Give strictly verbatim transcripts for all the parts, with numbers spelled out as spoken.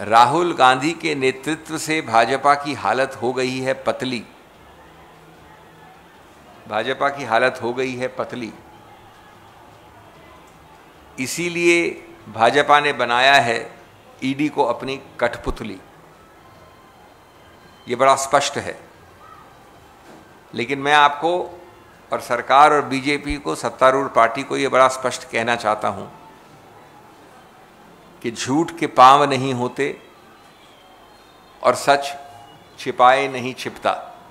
राहुल गांधी के नेतृत्व से भाजपा की हालत हो गई है पतली। भाजपा की हालत हो गई है पतली। इसीलिए भाजपा ने बनाया है ईडी को अपनी कठपुतली। ये बड़ा स्पष्ट है। लेकिन मैं आपको और सरकार और बीजेपी को, सत्तारूढ़ पार्टी को ये बड़ा स्पष्ट कहना चाहता हूं कि झूठ के पांव नहीं होते और सच छिपाए नहीं छिपता।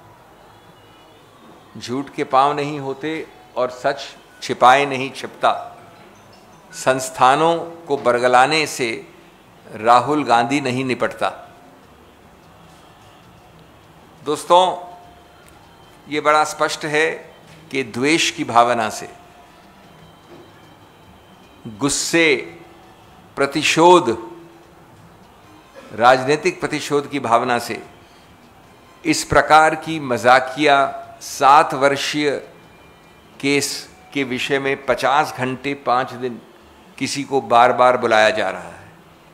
झूठ के पांव नहीं होते और सच छिपाए नहीं छिपता। संस्थानों को बरगलाने से राहुल गांधी नहीं निपटता। दोस्तों, ये बड़ा स्पष्ट है कि द्वेष की भावना से, गुस्से, प्रतिशोध, राजनीतिक प्रतिशोध की भावना से इस प्रकार की मजाकिया सात वर्षीय केस के विषय में पचास घंटे पांच दिन किसी को बार बार बुलाया जा रहा है।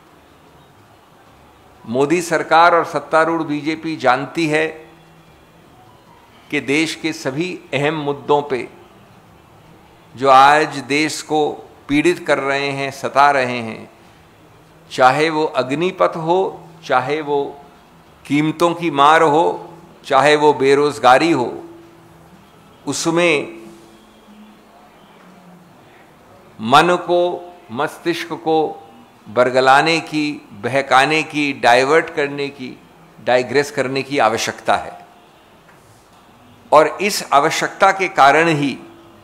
मोदी सरकार और सत्तारूढ़ बीजेपी जानती है कि देश के सभी अहम मुद्दों पे जो आज देश को पीड़ित कर रहे हैं, सता रहे हैं, चाहे वो अग्निपथ हो, चाहे वो कीमतों की मार हो, चाहे वो बेरोजगारी हो, उसमें मन को, मस्तिष्क को बरगलाने की, बहकाने की, डाइवर्ट करने की, डाइग्रेस करने की आवश्यकता है। और इस आवश्यकता के कारण ही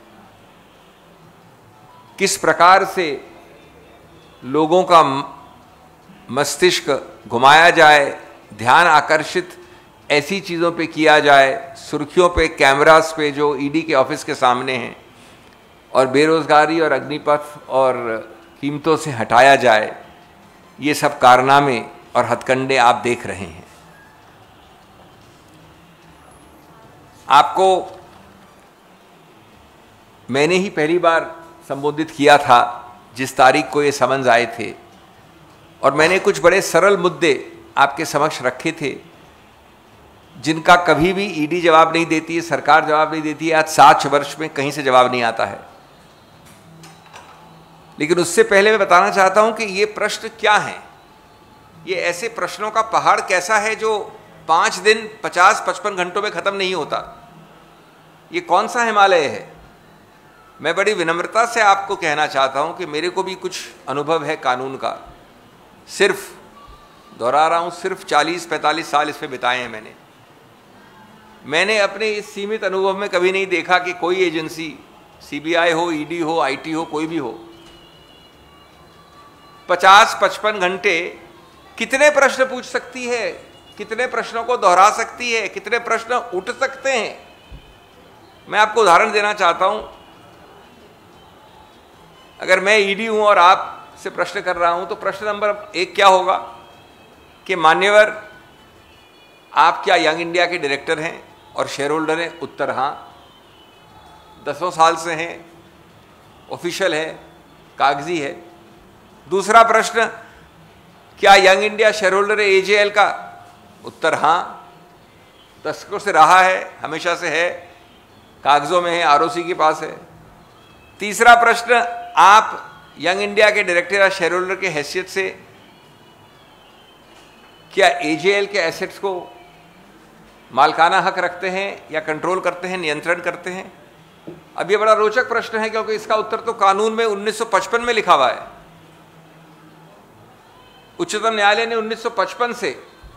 किस प्रकार से लोगों का मस्तिष्क घुमाया जाए, ध्यान आकर्षित ऐसी चीज़ों पे किया जाए, सुर्खियों पे, कैमरास पे जो ईडी के ऑफिस के सामने हैं, और बेरोजगारी और अग्निपथ और कीमतों से हटाया जाए, ये सब कारनामे और हथकंडे आप देख रहे हैं। आपको मैंने ही पहली बार संबोधित किया था जिस तारीख को ये समन्स आए थे, और मैंने कुछ बड़े सरल मुद्दे आपके समक्ष रखे थे जिनका कभी भी ईडी जवाब नहीं देती है, सरकार जवाब नहीं देती है। आज सात वर्ष में कहीं से जवाब नहीं आता है। लेकिन उससे पहले मैं बताना चाहता हूं कि ये प्रश्न क्या हैं। ये ऐसे प्रश्नों का पहाड़ कैसा है जो पांच दिन पचास पचपन घंटों में खत्म नहीं होता। ये कौन सा हिमालय है। मैं बड़ी विनम्रता से आपको कहना चाहता हूं कि मेरे को भी कुछ अनुभव है कानून का। सिर्फ दोहरा रहा हूं, सिर्फ चालीस पैंतालीस साल इस पे बिताए हैं मैंने। मैंने अपने इस सीमित अनुभव में कभी नहीं देखा कि कोई एजेंसी, सीबीआई हो, ईडी हो, आईटी हो, कोई भी हो, पचास पचपन घंटे कितने प्रश्न पूछ सकती है, कितने प्रश्नों को दोहरा सकती है, कितने प्रश्न उठ सकते हैं। मैं आपको उदाहरण देना चाहता हूं। अगर मैं ईडी हूं और आपसे प्रश्न कर रहा हूं तो प्रश्न नंबर एक क्या होगा कि मान्यवर, आप क्या यंग इंडिया के डायरेक्टर हैं और शेयर होल्डर हैं? उत्तर हां। दसों साल से हैं, ऑफिशियल है, कागजी है। दूसरा प्रश्न, क्या यंग इंडिया शेयर होल्डर है एजेएल का? उत्तर हां, दशकों से रहा है, हमेशा से है, कागजों में है, आरओसी के पास है। तीसरा प्रश्न, आप यंग इंडिया के डायरेक्टर या शेयर होल्डर के हैसियत से क्या एजेएल के एसेट्स को मालकाना हक रखते हैं या कंट्रोल करते हैं, नियंत्रण करते हैं? अब ये बड़ा रोचक प्रश्न है क्योंकि इसका उत्तर तो कानून में उन्नीस सौ पचपन में लिखा हुआ है। उच्चतम न्यायालय ने उन्नीस सौ पचपन से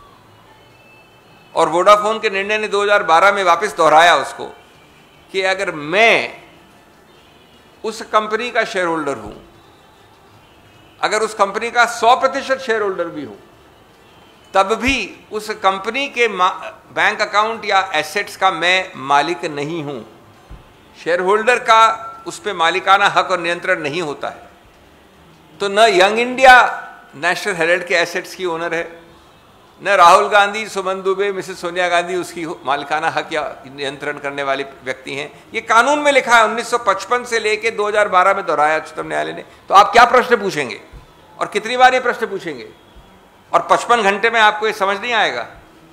और वोडाफोन के निर्णय ने दो हज़ार बारह में वापस दोहराया उसको कि अगर मैं उस कंपनी का शेयर होल्डर हूं, अगर उस कंपनी का सौ प्रतिशत शेयर होल्डर भी हूं, तब भी उस कंपनी के बैंक अकाउंट या एसेट्स का मैं मालिक नहीं हूं। शेयर होल्डर का उस पर मालिकाना हक और नियंत्रण नहीं होता है। तो न यंग इंडिया नेशनल हेराल्ड के एसेट्स की ओनर है, न राहुल गांधी, सुमन दुबे, मिसेस सोनिया गांधी उसकी मालिकाना हक या नियंत्रण करने वाले व्यक्ति हैं। ये कानून में लिखा है, उन्नीस सौ पचपन से लेके दो हज़ार बारह में दोहराया उच्चतम न्यायालय ने। तो आप क्या प्रश्न पूछेंगे और कितनी बार ये प्रश्न पूछेंगे? और पचपन घंटे में आपको ये समझ नहीं आएगा।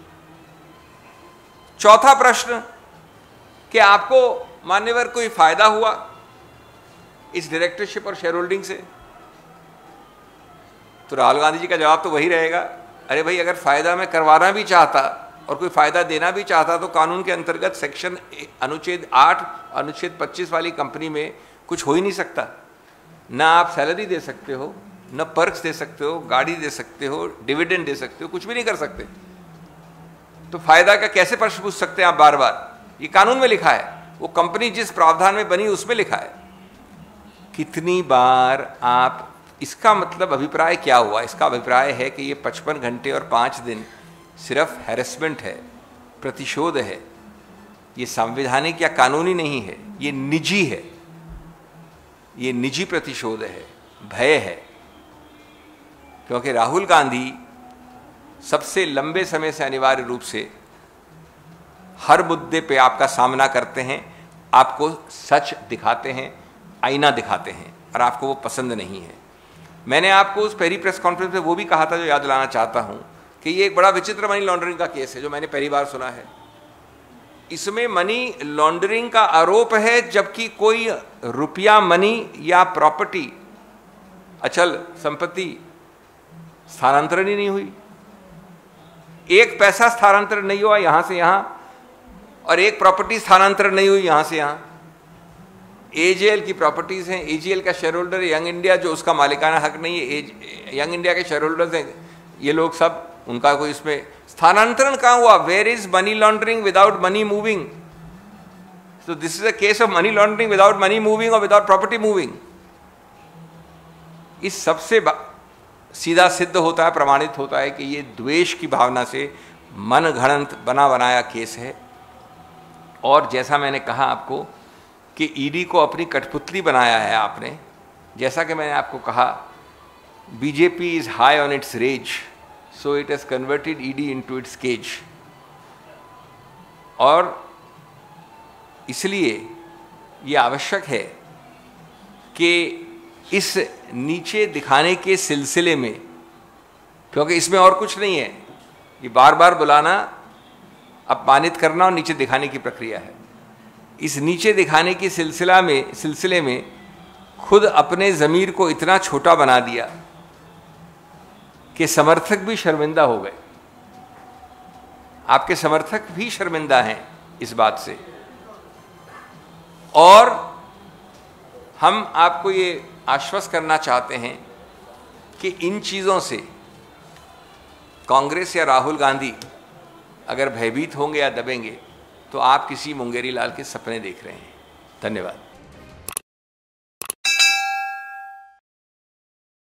चौथा प्रश्न कि आपको मान्यवर कोई फायदा हुआ इस डायरेक्टरशिप और शेयर होल्डिंग से, तो राहुल गांधी जी का जवाब तो वही रहेगा, अरे भाई अगर फायदा मैं करवाना भी चाहता और कोई फायदा देना भी चाहता तो कानून के अंतर्गत सेक्शन अनुच्छेद आठ अनुच्छेद पच्चीस वाली कंपनी में कुछ हो ही नहीं सकता। ना आप सैलरी दे सकते हो, न पर्क्स दे सकते हो, गाड़ी दे सकते हो, डिविडेंड दे सकते हो, कुछ भी नहीं कर सकते। तो फायदा का कैसे प्रश्न पूछ सकते हैं आप बार बार? ये कानून में लिखा है, वो कंपनी जिस प्रावधान में बनी उसमें लिखा है। कितनी बार आप, इसका मतलब अभिप्राय क्या हुआ? इसका अभिप्राय है कि ये पचपन घंटे और पाँच दिन सिर्फ हैरेसमेंट है, प्रतिशोध है, ये संवैधानिक या कानूनी नहीं है, ये निजी है, ये निजी प्रतिशोध है, भय है। क्योंकि राहुल गांधी सबसे लंबे समय से अनिवार्य रूप से हर मुद्दे पे आपका सामना करते हैं, आपको सच दिखाते हैं, आईना दिखाते हैं, और आपको वो पसंद नहीं है। मैंने आपको उस पहली प्रेस कॉन्फ्रेंस में वो भी कहा था जो याद दिलाना चाहता हूं कि ये एक बड़ा विचित्र मनी लॉन्ड्रिंग का केस है जो मैंने पहली बार सुना है। इसमें मनी लॉन्ड्रिंग का आरोप है जबकि कोई रुपया, मनी या प्रॉपर्टी, अचल संपत्ति स्थानांतरण ही नहीं हुई। एक पैसा स्थानांतरण नहीं हुआ यहां से यहां, और एक प्रॉपर्टी स्थानांतरण नहीं हुई यहां से यहां। एजेएल की प्रॉपर्टीज हैं, एजेएल का शेयर होल्डर यंग इंडिया, जो उसका मालिकाना हक नहीं है, यंग इंडिया के शेयर होल्डर्स हैं ये लोग सब, उनका कोई इसमें स्थानांतरण कहां हुआ? Where is money laundering without money moving? So this is a case of money laundering without money moving और विदाउट प्रॉपर्टी मूविंग। इस सबसे सीधा सिद्ध होता है, प्रमाणित होता है कि ये द्वेष की भावना से मन घड़ंत बना बनाया केस है। और जैसा मैंने कहा आपको कि ईडी को अपनी कठपुतली बनाया है आपने, जैसा कि मैंने आपको कहा BJP is high on its rage, so it has converted ED into its cage. और इसलिए ये आवश्यक है कि इस नीचे दिखाने के सिलसिले में, क्योंकि इसमें और कुछ नहीं है, ये बार बार बुलाना, अपमानित करना और नीचे दिखाने की प्रक्रिया है। इस नीचे दिखाने की सिलसिला में सिलसिले में खुद अपने ज़मीर को इतना छोटा बना दिया कि समर्थक भी शर्मिंदा हो गए। आपके समर्थक भी शर्मिंदा हैं इस बात से। और हम आपको ये आश्वस्त करना चाहते हैं कि इन चीज़ों से कांग्रेस या राहुल गांधी अगर भयभीत होंगे या दबेंगे तो आप किसी मुंगेरी लाल के सपने देख रहे हैं। धन्यवाद।